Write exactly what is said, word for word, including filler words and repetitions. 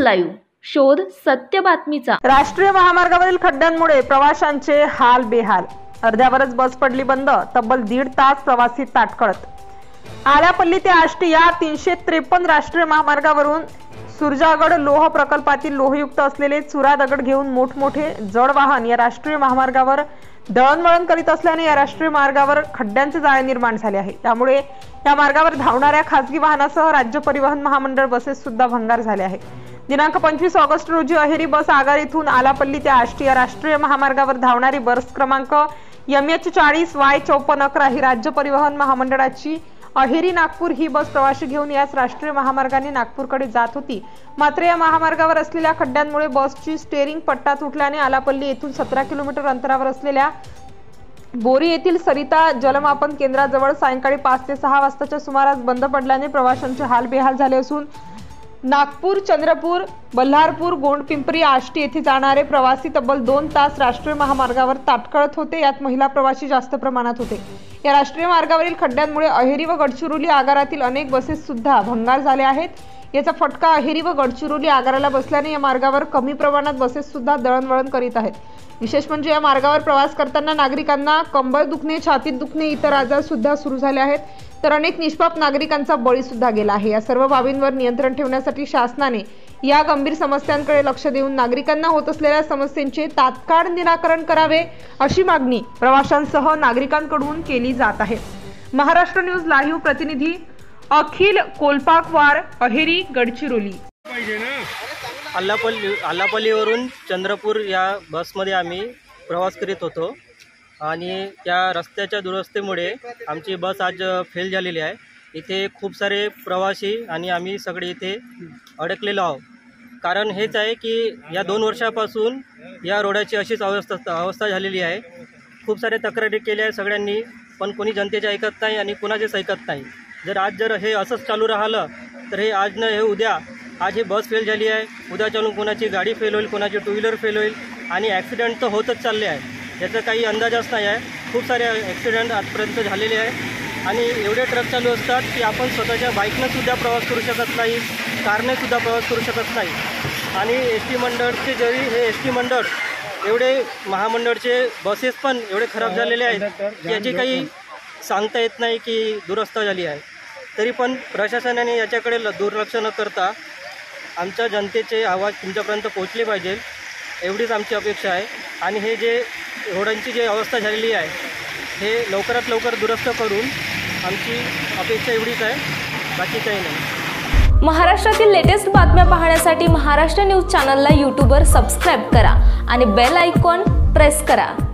Live, शोध सत्य बातमीचा। राष्ट्रीय महामार्गावरील खड्ड्यांमुळे प्रवाशांचे हाल बेहाल। अर्ध्यावरच बस पडली बंद, तब्बल दीड तास प्रवासी ताटकळत। आल्यापल्ली ते आष्टी या तीनशे त्रेपन्न राष्ट्रीय महामार्गावरून सुरजागड लोह प्रकल्पातील लोहयुक्त असलेले चुरा दगड घेऊन मोठमोठे जड वाहन या राष्ट्रीय महामार्गावर दळणवळण करीत असल्याने या राष्ट्रीय मार्गावर खड्ड्यांचे जाळे निर्माण झाले आहे। त्यामुळे या मार्गावर धावणाऱ्या खासगी वाहनासह राज्य परिवहन महामंडळ बसेस सुद्धा भंगार झाले आहे। दिनांक पंचवीस ऑगस्ट रोजी अहेरी बस आगार येथून आलापल्ली ते आष्टी या राष्ट्रीय महामार्गावर धावणारी बस क्रमांक एम एच चाळीस वाय चौपन्न अकरा ही राज्य परिवहन महामंडळाची अहेरी नागपूर ही बस प्रवासी घेऊन याच राष्ट्रीय महामार्गाने नागपूरकडे जात होती। मात्र या महामार्गावर असलेल्या खड्ड्यांमुळे बसची स्टेअरिंग पट्टा तुटल्याने आलापल्ली येथून सतरा किलोमीटर अंतरावर असलेल्या बोरी येथील सरिता जलमापन केंद्राजवळ सायंकाळी पाच ते सहा वाजताच्या सुमारास बंद पडल्याने प्रवाशांचे हाल बेहाल झाले असून नागपूर, चंद्रपूर, बल्हारपूर, गोंडपिंपरी, आष्टी येथे जाणारे प्रवासी तब्बल दोन तास राष्ट्रीय महामार्गावर ताटकळत होते। यात महिला प्रवासी जास्त प्रमाणात होते। या राष्ट्रीय मार्गावरील खड्ड्यांमुळे अहेरी व गडचिरोली आगारातील अनेक बसेस सुद्धा भंगार झाल्या आहेत। याचा फटका अहेरी व गडचिरोली आगाराला बसल्याने या मार्गावर कमी प्रमाणात बसेस सुद्धा दळणवळण करीत आहेत। विशेष म्हणजे या मार्गावर प्रवास करताना नागरिकांना कंबर दुखणे, छातीत दुखणे इतर आजार सुद्धा सुरू झाले आहेत, तर अनेक निष्पाप नागरिकांचा बळी सुद्धा गेला आहे। या सर्व बाबींवर नियंत्रण ठेवण्यासाठी शासनाने या गंभीर समस्यांकडे लक्ष देऊन नागरिकांना होत असलेल्या समस्यांचे तात्काळ निराकरण करावे अशी मागणी प्रवाशांसह नागरिकांकडून केली जात आहे। महाराष्ट्र न्यूज लाईव्ह प्रतिनिधी अखिल कोलपाकवार, अहेरी, गडचिरोली। आलापल्ली आलापल्लीवरून चंद्रपूर या बसमध्ये आम्ही प्रवास करीत होतो आणि त्या रस्त्याच्या दुरस्तीमुळे आमची बस आज फेल झालेली आहे। इथे खूप सारे प्रवासी आणि आम्ही सगळे इथे अडकलेलो आहोत। कारण हेच आहे की या दोन वर्षापासून या रोडाची अशीच अवस्था अवस्था झालेली आहे। खूप सारे तक्रारी केल्या आहे सगळ्यांनी, पण कोणी जनतेचे ऐकत नाही आणि कुणाचेच ऐकत नाही। जर आज जर हे असंच चालू राहिलं तर हे आज न हे उद्या, आज ही बस फेल झाली आहे, उद्या चालून कोणाची गाडी फेल होईल, कोणाची टू व्हीलर फेल होईल आणि ॲक्सिडेंट तर होतच चालले आहे। याचा काही अंदाजच नाही आहे। खूप सारे ॲक्सिडेंट आजपर्यंत झालेले आहे आणि एवढे ट्रक चालू असतात की आपण स्वतःच्या बाईकनं सुद्धा प्रवास करू शकत नाही, कारने सुद्धा प्रवास करू शकत नाही। आणि एस टी मंडळचे जरी हे एस टी मंडळ एवढे महामंडळचे बसेस पण एवढे खराब झालेले आहेत की याची काही सांगता येत नाही की दुरस्ता झाली आहे। तरी पण प्रशासनाने याच्याकडे दुर्लक्ष न करता आमच्या जनतेचे आवाज तुमच्यापर्यंत पोहोचले पाहिजे एवढीच आमची अपेक्षा आहे। आणि हे जे रोडांची जी अवस्था झालेली आहे हे लवकरात लवकर दुरुस्त करून आमची अपेक्षा एवढीच आहे, बाकी काही नाही। महाराष्ट्रातील लेटेस्ट बातम्या पाहण्यासाठी महाराष्ट्र न्यूज चॅनलला यूट्यूबवर सबस्क्राईब करा आणि बेल आयकॉन प्रेस करा।